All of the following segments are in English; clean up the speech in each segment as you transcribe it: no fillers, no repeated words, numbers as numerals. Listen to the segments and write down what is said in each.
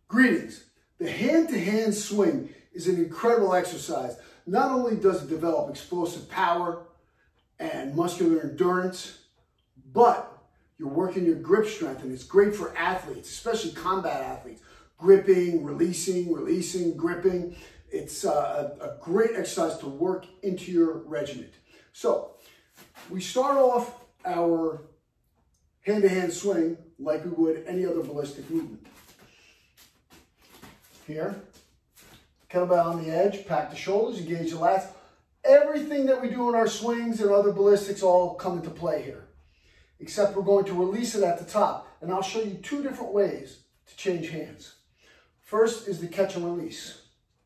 Greetings. The hand-to-hand swing is an incredible exercise. Not only does it develop explosive power and muscular endurance, but you're working your grip strength, and it's great for athletes, especially combat athletes. Gripping, releasing, gripping. It's a great exercise to work into your regimen. So we start off our hand-to-hand swing like we would any other ballistic movement. Here, kettlebell on the edge, pack the shoulders, engage the lats. Everything that we do in our swings and other ballistics all come into play here, except we're going to release it at the top. And I'll show you two different ways to change hands. First is the catch and release.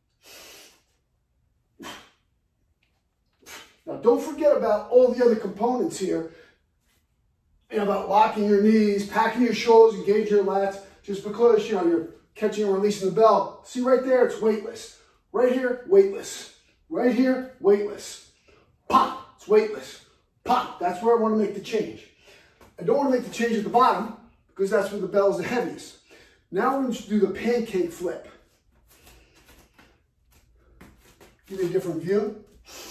Now don't forget about all the other components here, about locking your knees, packing your shoulders, engaging your lats. Just because you're catching and releasing the bell, see right there, it's weightless. Right here, weightless. Right here, weightless. Pop, it's weightless. Pop, that's where I want to make the change. I don't want to make the change at the bottom because that's where the bell is the heaviest. Now we're going to do the pancake flip. Give you a different view.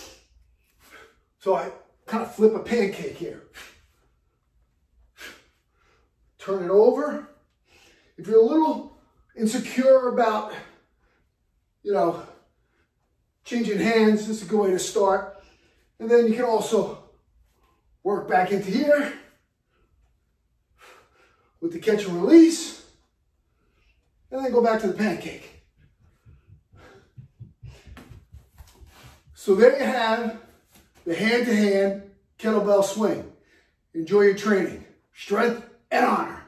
So I kind of flip a pancake here. Turn it over. If you're a little insecure about, changing hands, this is a good way to start. And then you can also work back into here with the catch and release, and then go back to the pancake. So there you have the hand-to-hand kettlebell swing. Enjoy your training. Strength and honor.